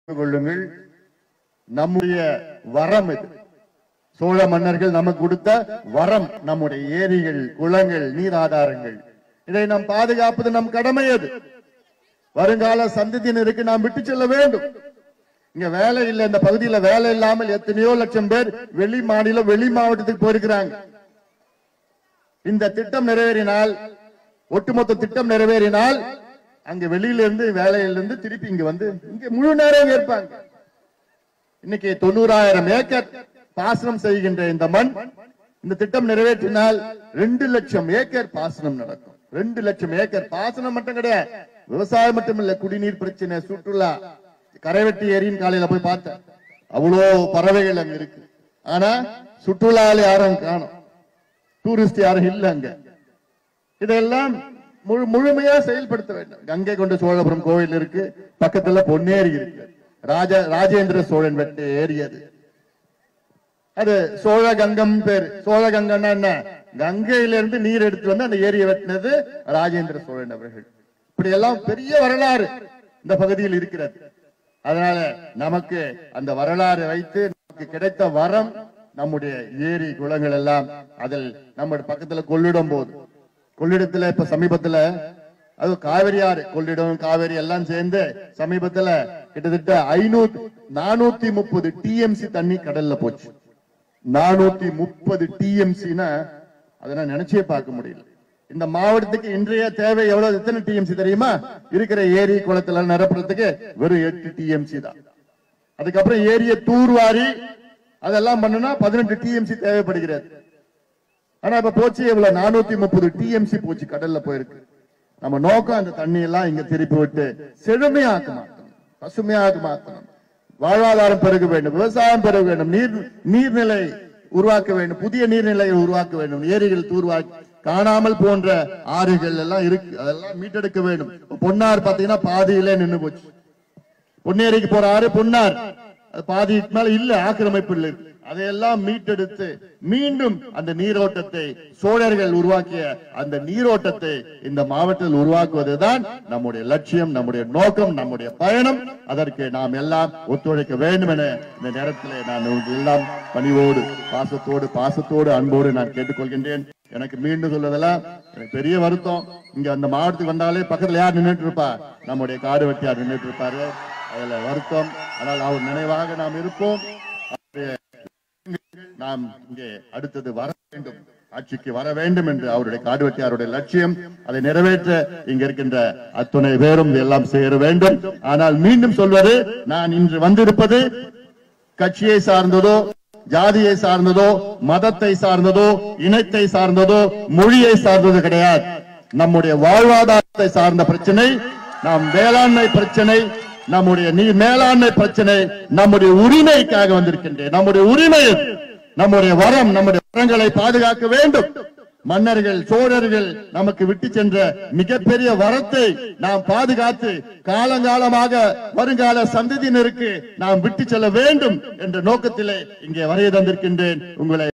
கொள்ளுங்கள். நம்முடைய வரம் இது. சோழ மன்னர்கள் நமக்கு கொடுத்த வரம், நம்முடைய ஏரிகள், குளங்கள், நீர் ஆதாரங்கள். இதை நாம் பாதுகாப்பது நம் கடமை. அது வருங்கால சந்ததியினருக்கு நாம் விட்டு செல்ல வேண்டும். இங்க வேலை இல்லை, இந்த பகுதியில் வேலை இல்லாமல் எத்தனையோ லட்சம் பேர் வெளி மாநிலம், வெளி மாவட்டத்துக்கு போயிருக்கிறாங்க. இந்த திட்டம் நிறைவேறினால், ஒட்டுமொத்த திட்டம் நிறைவேறினால், அங்க வெளியிலிருந்து வேலையிலிருந்து திருப்பி இங்க வந்து இங்க முழு நேரம் ஏற்பாங்க. இன்னைக்கு 90,000 ஏக்கர் பாசனம் செய்கின்ற இந்த மண், இந்த திட்டம் நிறைவேற்றினால் 2 லட்சம் ஏக்கர் பாசனம் நடக்கும். 2 லட்சம் ஏக்கர் பாசனம் மட்டும் கிடையாது, விவசாயம் மட்டும் இல்ல, குடிநீர் பிரச்சனை, சுற்றுலா. கரைவெட்டி ஏரியின் காலையில போய் பார்த்தேன், அவ்வளோ பறவைகள் அங்க இருக்கு. ஆனா சுற்றுலாவில் யாரும் காணும், டூரிஸ்ட் யாரும் இல்ல அங்க. இதெல்லாம் முழுமையா செயல்படுத்த வேண்டும். கங்கை கொண்ட சோழபுரம் கோவில் இருக்கு, பக்கத்துல பொன்னேரி இருக்கு, ராஜேந்திர சோழன் வெட்ட ஏரி. அது சோழ கங்கம் பேரு. சோழ கங்கம்னா என்ன? கங்கையிலிருந்து நீர் எடுத்து வந்து அந்த ஏரியை வெட்டினது ராஜேந்திர சோழன் அவர்கள். இப்படி எல்லாம் பெரிய வரலாறு இந்த பகுதியில் இருக்கிறது. அதனால நமக்கு அந்த வரலாறு வைத்து நமக்கு கிடைத்த வரம் நம்முடைய ஏரி குளங்கள் எல்லாம். அதில் நம்ம பக்கத்துல கொள்ளிடம் போது, கொள்ளிடத்துல இப்ப சமீபத்துல அது காவிரி ஆறு, கொள்ளிடம் காவிரி எல்லாம் சேர்ந்து சமீபத்துல கிட்டத்தட்ட 430 டிஎம்சி தண்ணி கடல்ல போச்சு. 430 டிஎம்சினா அதை நான் நினைச்சே பார்க்க முடியல. இந்த மாவட்டத்துக்கு இன்றைய தேவை எவ்வளவு, எத்தனை டிஎம்சி தெரியுமா? இருக்கிற ஏரி குளத்துல நிரப்புறதுக்கு வெறும் 8 டிஎம்சி தான். அதுக்கப்புறம் ஏரிய தூர்வாரி அதெல்லாம் பண்ணுனா 18 டிஎம்சி தேவைப்படுகிறது. ஆனா இப்ப போச்சு எவ்வளவு, 430 டிஎம்சி போச்சு, கடல்ல போயிருக்கு. நம்ம நோக்கம் அந்த தண்ணி எல்லாம் இங்க திருப்பி விட்டு செழுமையாக்க மாற்றணும், பசுமையாக மாற்றணும், வாழ்வாதாரம் பெருக வேண்டும், விவசாயம் பெருக வேண்டும், நீர்நிலை உருவாக்க வேண்டும், புதிய நீர்நிலையை உருவாக்க வேண்டும், ஏரிகள் தூர்வாக்கி காணாமல் போன்ற ஆறுகள் எல்லாம் இருக்கு, அதெல்லாம் மீட்டெடுக்க வேண்டும். பொன்னார் பாத்தீங்கன்னா பாதியிலே நின்று போச்சு. பொன்னேரிக்கு போற ஆறு பொன்னார், அது பாதி மேல இல்ல, ஆக்கிரமிப்பு இல்லை. அதையெல்லாம் மீட்டெடுத்து மீண்டும் அந்த நீரோட்டத்தை, சோழர்கள் உருவாக்கிய அந்த நீரோட்டத்தை இந்த மாவட்டத்தில் உருவாக்குவதுதான் நம்முடைய லட்சியம், நம்முடைய நோக்கம், நம்முடைய பயணம். அதற்கு நாம் எல்லாம் ஒத்துழைக்க வேண்டும் என இந்த நேரத்தில் நான் எல்லாம் பணிவோடு, பாசத்தோடு அன்போடு நான் கேட்டுக்கொள்கின்றேன். எனக்கு மீண்டும் சொல்வதெல்லாம் எனக்கு பெரிய வருத்தம். இங்க அந்த மாவட்டத்துக்கு வந்தாலே பக்கத்துல யார் நின்றுட்டு இருப்பா? நம்முடைய காடு வெட்டியார் நின்றுட்டு இருப்பாரு. அதுல வருத்தம். ஆனால் அவர் நினைவாக நாம் இருப்போம். நாம் இங்கே அடுத்தது வர வேண்டும், ஆட்சிக்கு வர வேண்டும் என்று அவருடைய காடுவெட்டியாருடைய லட்சியம். அதை நிறைவேற்ற இங்க இருக்கின்ற அத்துணை பேரும் எல்லாம் சேர வேண்டும். ஆனால் மீண்டும் சொல்வது, நான் இன்று வந்திருப்பது கட்சியை சார்ந்ததோ, ஜாதியை சார்ந்ததோ, மதத்தை சார்ந்ததோ, இனத்தை சார்ந்ததோ, மொழியை சார்ந்தது கிடையாது. நம்முடைய வாழ்வாதாரத்தை சார்ந்த பிரச்சனை, நாம் வேளாண்மை பிரச்சனை, நம்முடைய நீர் மேலாண்மை பிரச்சனை, நம்முடைய உரிமைக்காக வந்திருக்கின்றேன். நம்முடைய உரிமை, நம்முடைய வரம், நம்முடைய வரங்களை பாதுகாக்க வேண்டும். மன்னர்கள், சோழர்கள் நமக்கு விட்டு சென்ற மிகப்பெரிய வரத்தை நாம் பாதுகாத்து காலங்காலமாக வருங்கால சந்ததியினருக்கு நாம் விட்டு செல்ல வேண்டும் என்ற நோக்கத்திலே இங்கே வரைய தந்திருக்கின்றேன். உங்களை